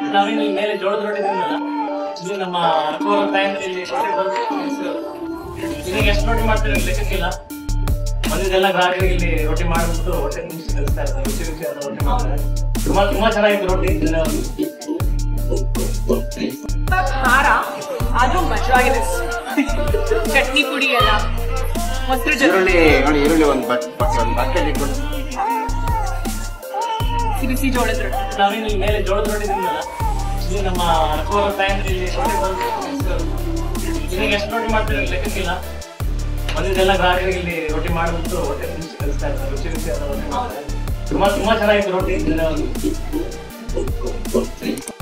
ನಾವೇನು ಮೇಲೆ ಜೋಳದ ರೊಟ್ಟಿ ತಿನ್ನಲ್ಲ. ಇದು ನಮ್ಮ ಇಲ್ಲಿ ದಿನಕ್ಕೆ ಎಷ್ಟು ರೊಟ್ಟಿ ಮಾಡ್ತಾರೆ ಲೆಕ್ಕಕ್ಕಿಲ್ಲ. ಬಂದಿದ್ದೆಲ್ಲ ಗ್ರಾಹಕರಿಗೆ ಇಲ್ಲಿ ರೊಟ್ಟಿ ಮಾಡಿಬಿಟ್ಟು ಹೊಟ್ಟೆ ತುಂಬಿಸಿ ಕಲಿಸ್ತಾ ಇರ್ತಾರೆ. ರುಚಿ ರುಚಿಯಾದ ರೊಟ್ಟಿ ಮಾಡ್ತಾರೆ. ತುಂಬಾ ಚೆನ್ನಾಗಿತ್ತು ರೊಟ್ಟಿ. ಖಾರ ಆದ್ರೂ ಮಜವಾಗಿದೆ. ಚಟ್ನಿ ಪುಡಿ ಎಲ್ಲ ಮೊಸರು ಈರುಳ್ಳಿ ಒಂದು ಬಟ್ಟೆ ಇಟ್ಕೊಂಡು ಬಿಸಿ ಜೋಳದ ರೊಟ್ಟಿ. ನಾವೇನು ಮೇಲೆ ಜೋಳದ ರೊಟ್ಟಿ ತಿನ್ನಲ್ಲ. ಇದು ನಮ್ಮ ಇಲ್ಲಿ ದಿನಕ್ಕೆ ಎಷ್ಟು ರೊಟ್ಟಿ ಮಾಡ್ತಾರೆ ಲೆಕ್ಕಕ್ಕಿಲ್ಲ. ಬಂದಿದ್ದೆಲ್ಲ ಗ್ರಾಹಕರಿಗೆ ಇಲ್ಲಿ ರೊಟ್ಟಿ ಮಾಡಿಬಿಟ್ಟು ಹೊಟ್ಟೆ ತುಂಬಿಸಿ ಕಲಿಸ್ತಾ ಇರ್ತಾರೆ. ರುಚಿ ರುಚಿಯಾದ ರೊಟ್ಟಿ ಮಾಡ್ತಾರೆ. ತುಂಬಾ ಚೆನ್ನಾಗಿತ್ತು ರೊಟ್ಟಿ.